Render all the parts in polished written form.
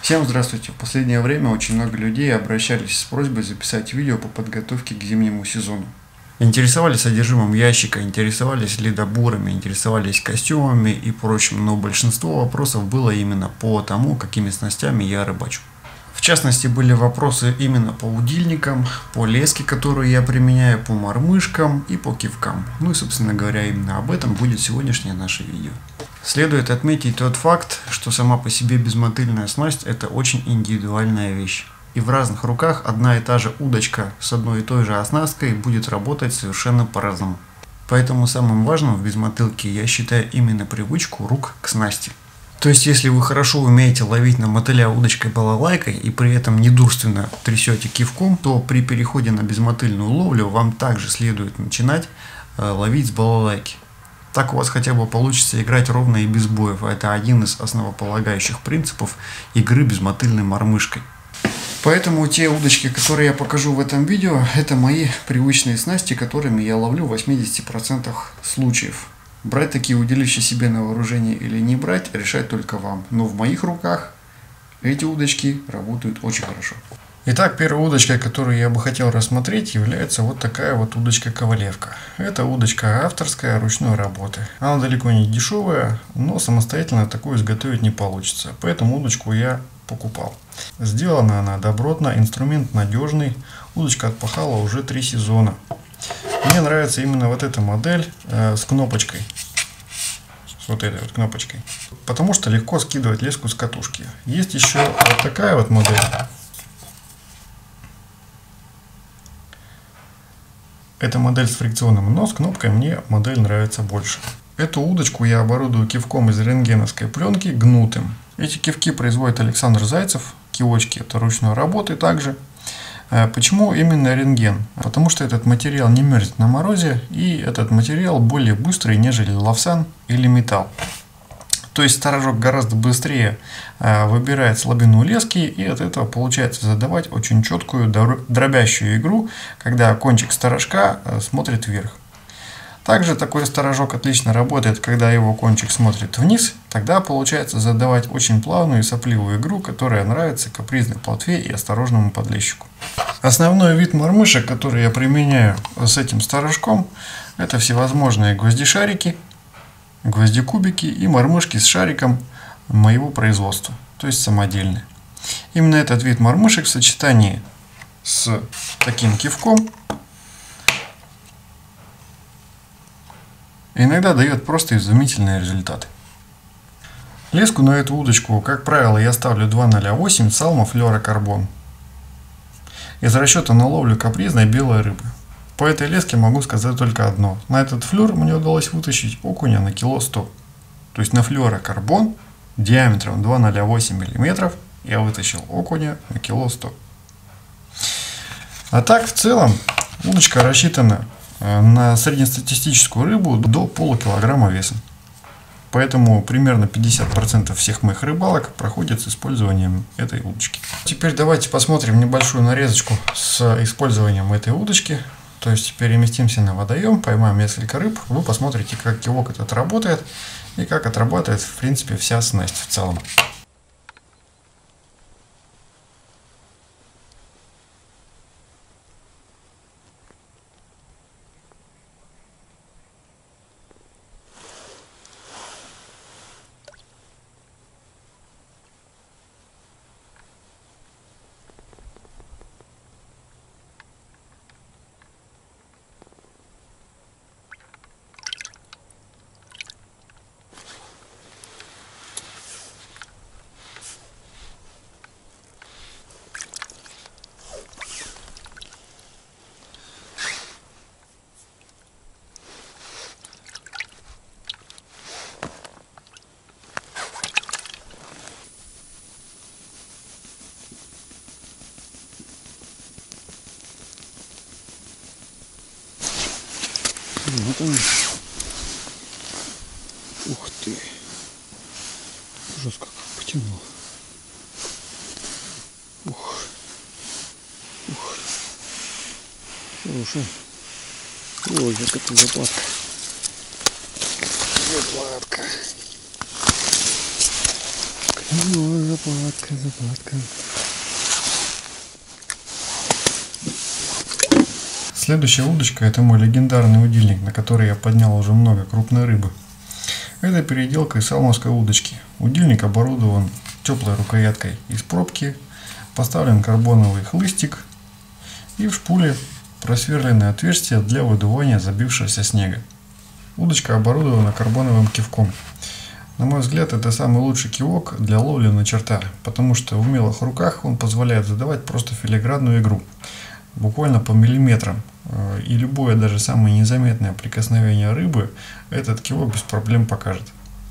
Всем здравствуйте! В последнее время очень много людей обращались с просьбой записать видео по подготовке к зимнему сезону. Интересовались содержимым ящика, интересовались ледобурами, интересовались костюмами и прочим, но большинство вопросов было именно по тому, какими снастями я рыбачу. В частности, были вопросы именно по удильникам, по леске, которую я применяю, по мормышкам и по кивкам. Ну и, собственно говоря, именно об этом будет сегодняшнее наше видео. Следует отметить тот факт, что сама по себе безмотыльная снасть – это очень индивидуальная вещь. И в разных руках одна и та же удочка с одной и той же оснасткой будет работать совершенно по-разному. Поэтому самым важным в безмотылке я считаю именно привычку рук к снасти. То есть, если вы хорошо умеете ловить на мотыля удочкой-балалайкой и при этом недурственно трясете кивком, то при переходе на безмотыльную ловлю вам также следует начинать ловить с балалайки. Так у вас хотя бы получится играть ровно и без боев, а это один из основополагающих принципов игры безмотыльной мормышкой. Поэтому те удочки, которые я покажу в этом видео, это мои привычные снасти, которыми я ловлю в 80% случаев. Брать такие удилища себе на вооружение или не брать, решать только вам. Но в моих руках эти удочки работают очень хорошо. Итак, первой удочкой, которую я бы хотел рассмотреть, является вот такая вот удочка-ковалевка. Это удочка авторская, ручной работы. Она далеко не дешевая, но самостоятельно такую изготовить не получится. Поэтому удочку я покупал. Сделана она добротно, инструмент надежный. Удочка отпахала уже 3 сезона. Мне нравится именно вот эта модель с кнопочкой. С вот этой вот кнопочкой. Потому что легко скидывать леску с катушки. Есть еще вот такая вот модель. Эта модель с фрикционом, но с кнопкой мне модель нравится больше. Эту удочку я оборудую кивком из рентгеновской пленки гнутым. Эти кивки производит Александр Зайцев. Кивочки это ручной работы также. Почему именно рентген? Потому что этот материал не мерзнет на морозе, и этот материал более быстрый, нежели лавсан или металл. То есть сторожок гораздо быстрее выбирает слабину лески, и от этого получается задавать очень четкую дробящую игру, когда кончик сторожка смотрит вверх. Также такой сторожок отлично работает, когда его кончик смотрит вниз, тогда получается задавать очень плавную и сопливую игру, которая нравится капризной плотве и осторожному подлещику. Основной вид мормышек, который я применяю с этим сторожком, это всевозможные гвоздишарики, гвоздикубики и мормышки с шариком моего производства, то есть самодельные. Именно этот вид мормышек в сочетании с таким кивком иногда дает просто изумительные результаты. Леску на эту удочку, как правило, я ставлю 208 Salmo флюорокарбон из расчета на ловлю капризной белой рыбы. По этой леске могу сказать только одно. На этот флюр мне удалось вытащить окуня на кило 100. То есть на флюорокарбон диаметром 2,08 мм я вытащил окуня на кило 100. А так в целом удочка рассчитана на среднестатистическую рыбу до полукилограмма весом. Поэтому примерно 50% всех моих рыбалок проходят с использованием этой удочки. Теперь давайте посмотрим небольшую нарезочку с использованием этой удочки. То есть переместимся на водоем, поймаем несколько рыб, вы посмотрите, как кивок этот работает и как отрабатывает в принципе вся снасть в целом. Вот он. Ух ты. Жестко как потянул. Ух. Ух. Хорошая. Ой, какая заплатка. Заплатка. Заплатка, заплатка. Следующая удочка — это мой легендарный удильник, на который я поднял уже много крупной рыбы. Это переделка из салмовской удочки. Удильник оборудован теплой рукояткой из пробки, поставлен карбоновый хлыстик и в шпуле просверленное отверстие для выдувания забившегося снега. Удочка оборудована карбоновым кивком. На мой взгляд, это самый лучший кивок для ловли на черта, потому что в умелых руках он позволяет задавать просто филигранную игру, буквально по миллиметрам. И любое, даже самое незаметное прикосновение рыбы этот кивок без проблем покажет.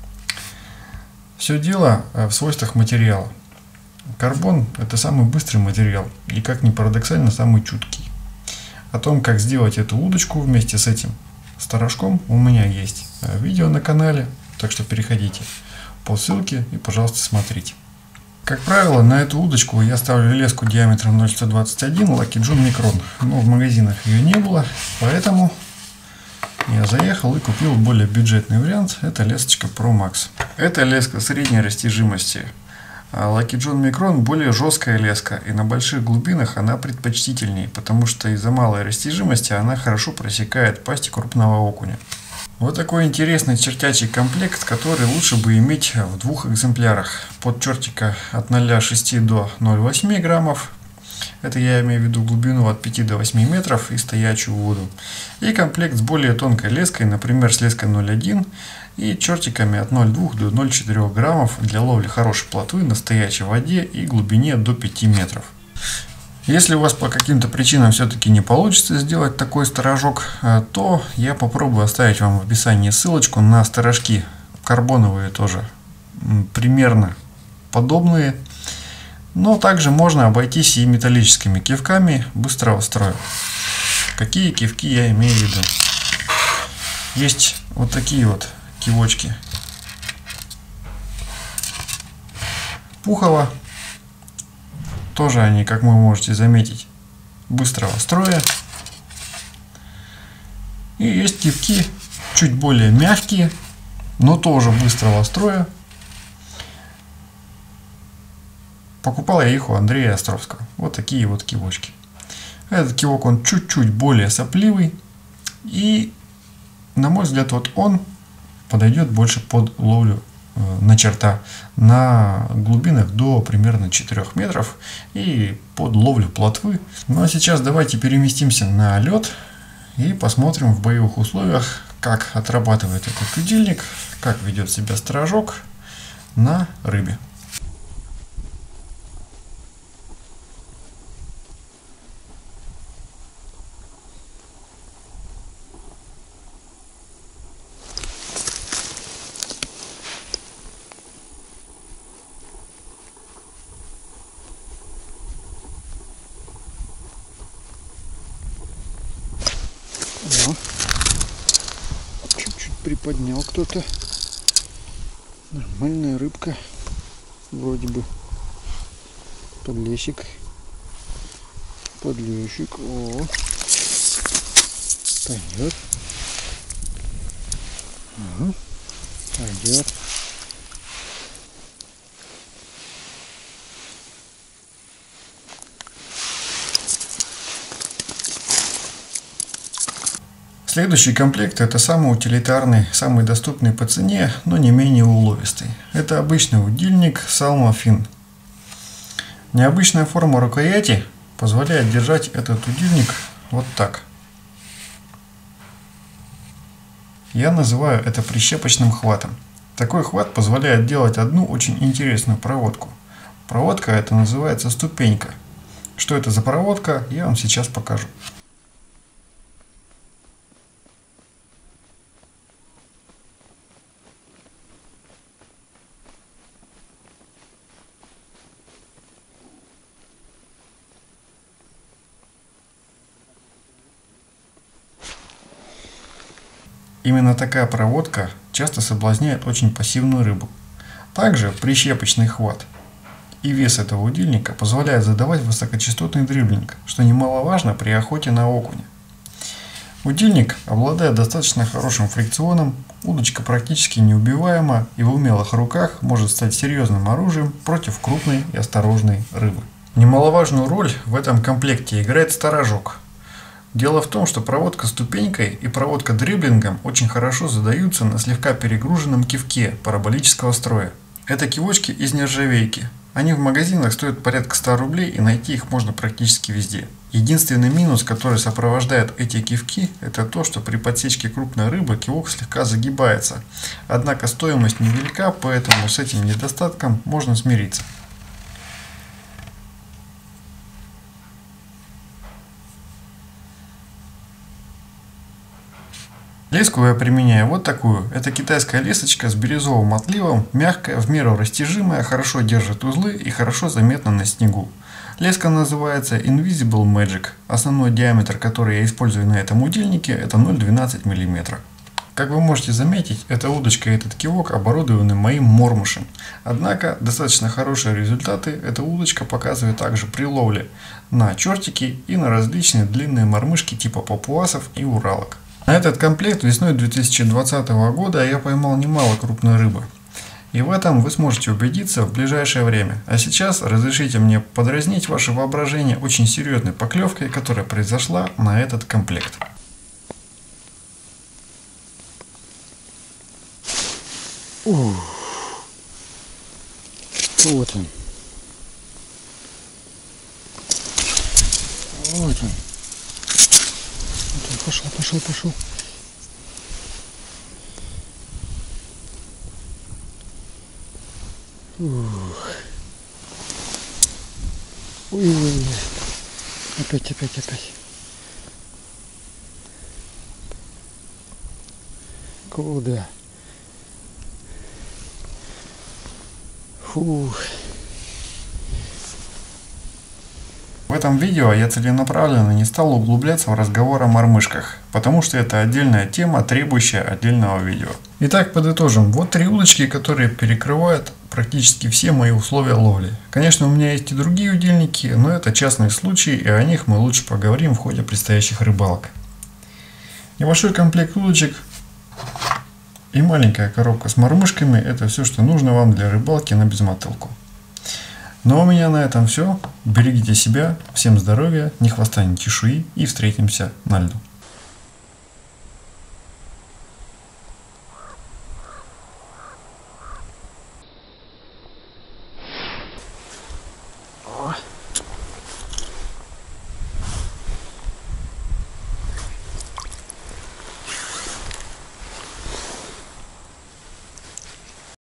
Все дело в свойствах материала. Карбон — это самый быстрый материал и, как ни парадоксально, самый чуткий. О том, как сделать эту удочку вместе с этим сторожком, у меня есть видео на канале, так что переходите по ссылке и, пожалуйста, смотрите. Как правило, на эту удочку я ставлю леску диаметром 0,121 Lucky John Micron, но в магазинах ее не было, поэтому я заехал и купил более бюджетный вариант. Это лесочка Pro Max. Это леска средней растяжимости. Lucky John Micron более жесткая леска, и на больших глубинах она предпочтительнее, потому что из-за малой растяжимости она хорошо просекает пасть крупного окуня. Вот такой интересный чертячий комплект, который лучше бы иметь в двух экземплярах. Под чертика от 0,6 до 0,8 граммов. Это я имею в виду глубину от 5 до 8 метров и стоячую воду. И комплект с более тонкой леской, например, с леской 0,1 и чертиками от 0,2 до 0,4 граммов для ловли хорошей плотвы на стоячей воде и глубине до 5 метров. Если у вас по каким-то причинам все-таки не получится сделать такой сторожок, то я попробую оставить вам в описании ссылочку на сторожки карбоновые тоже, примерно подобные. Но также можно обойтись и металлическими кивками быстрого строя. Какие кивки я имею в виду? Есть вот такие вот кивочки Пухова. Тоже они, как вы можете заметить, быстрого строя. И есть кивки чуть более мягкие, но тоже быстрого строя. Покупал я их у Андрея Островского. Вот такие вот кивочки. Этот кивок, он чуть-чуть более сопливый. И, на мой взгляд, вот он подойдет больше под ловлю на черта на глубинах до примерно 4 метров и под ловлю плотвы. Ну а сейчас давайте переместимся на лед и посмотрим в боевых условиях, как отрабатывает этот удильник, как ведет себя сторожок на рыбе. Чуть-чуть приподнял кто-то. Нормальная рыбка. Вроде бы. Подлещик. Подлещик. О. Пойдет. Ага. Пойдет. Следующий комплект — это самый утилитарный, самый доступный по цене, но не менее уловистый. Это обычный удильник Salmo Fin. Необычная форма рукояти позволяет держать этот удильник вот так. Я называю это прищепочным хватом. Такой хват позволяет делать одну очень интересную проводку. Проводка эта называется ступенька. Что это за проводка, я вам сейчас покажу. Именно такая проводка часто соблазняет очень пассивную рыбу. Также прищепочный хват и вес этого удильника позволяет задавать высокочастотный дриблинг, что немаловажно при охоте на окуня. Удильник обладает достаточно хорошим фрикционом, удочка практически неубиваема и в умелых руках может стать серьезным оружием против крупной и осторожной рыбы. Немаловажную роль в этом комплекте играет сторожок. Дело в том, что проводка ступенькой и проводка дриблингом очень хорошо задаются на слегка перегруженном кивке параболического строя. Это кивочки из нержавейки. Они в магазинах стоят порядка 100 рублей и найти их можно практически везде. Единственный минус, который сопровождает эти кивки, это то, что при подсечке крупной рыбы кивок слегка загибается. Однако стоимость невелика, поэтому с этим недостатком можно смириться. Леску я применяю вот такую. Это китайская лесочка с бирюзовым отливом, мягкая, в меру растяжимая, хорошо держит узлы и хорошо заметна на снегу. Леска называется Invisible Magic. Основной диаметр, который я использую на этом удильнике, это 0,12 мм. Как вы можете заметить, эта удочка и этот кивок оборудованы моим мормышем. Однако достаточно хорошие результаты эта удочка показывает также при ловле на чертики и на различные длинные мормышки типа папуасов и уралок. На этот комплект весной 2020 года я поймал немало крупной рыбы. И в этом вы сможете убедиться в ближайшее время. А сейчас разрешите мне подразнить ваше воображение очень серьезной поклевкой, которая произошла на этот комплект. Вот он. Вот он. Пошел. Ух. Ой. Опять. Куда? Фух. В этом видео я целенаправленно не стал углубляться в разговор о мормышках, потому что это отдельная тема, требующая отдельного видео. Итак, подытожим. Вот 3 удочки, которые перекрывают практически все мои условия ловли. Конечно, у меня есть и другие удильники, но это частные случаи, и о них мы лучше поговорим в ходе предстоящих рыбалок. Небольшой комплект удочек и маленькая коробка с мормышками – это все, что нужно вам для рыбалки на безмотылку. Ну а у меня на этом все. Берегите себя, всем здоровья, ни хвоста, ни чешуи и встретимся на льду.